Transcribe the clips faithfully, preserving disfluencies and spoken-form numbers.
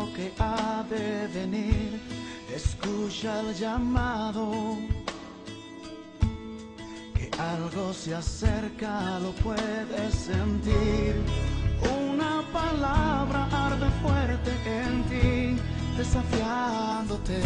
lo que ha de venir. Escucha el llamado, que algo se acerca, lo puedes sentir. Una palabra arde fuerte en ti, desafiándote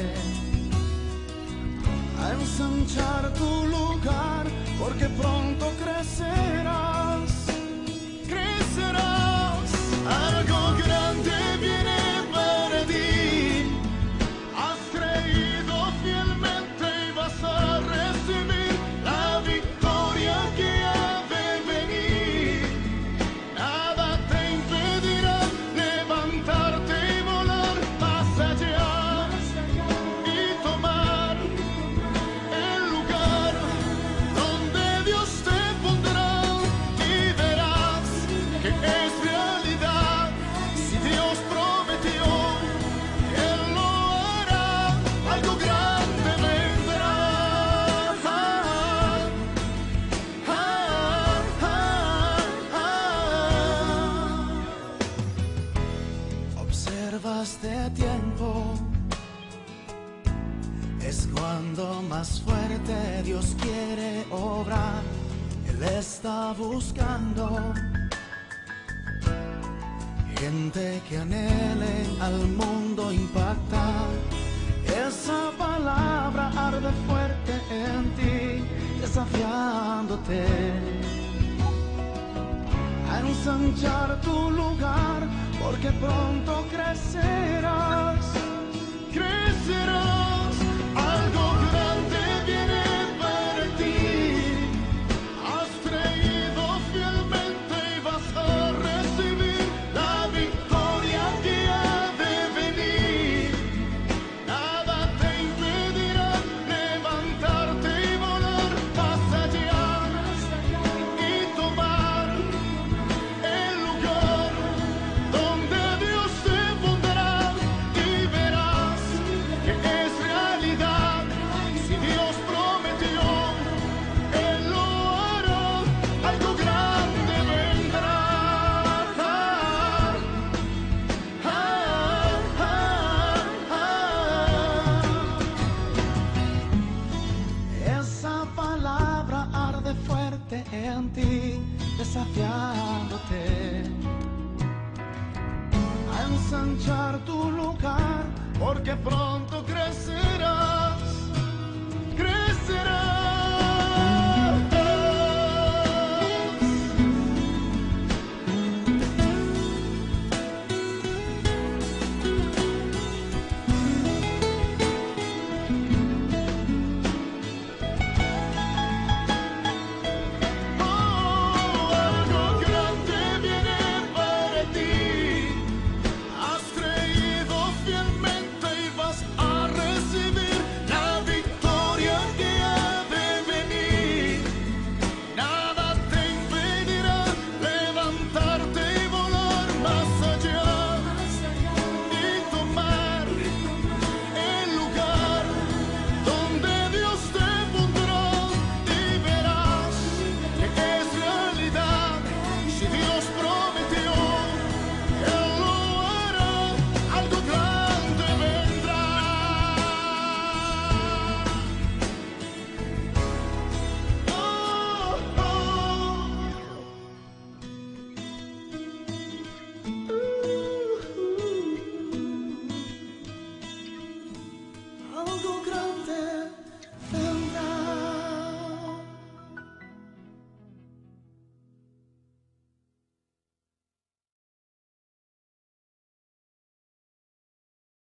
a ensanchar tu lugar, porque pronto crecerás, crecerás. Algo grande viene para ti. Has creído fielmente y vas a recibir la victoria que ha de venir. Nada te impedirá levantarte y volar más allá y tomar el lugar donde Dios te pondrá, y verás que es realidad. Si Dios prometió, Él lo hará. Algo grande vendrá. Ah, ah, ah, ah. Observa este tiempo, es cuando más fuerte Dios quiere obrar. Él está buscando gente que anhele al mundo impactar. Esa palabra arde fuerte en ti, desafiándote a ensanchar tu lugar, porque pronto crecerás, crecerás. Algo grande viene para ti. Has creído fielmente y vas a recibir la victoria que ha de venir. Nada te impedirá levantarte y volar más allá y tomar el lugar donde Dios te pondrá, y verás que es realidad. Si Dios prometió, Él lo hará. Algo grande vendrá. Ah, ah, ah, ah. Esa palabra arde fuerte en ti, desafiándote a ensanchar tu lugar, porque pronto crecerás.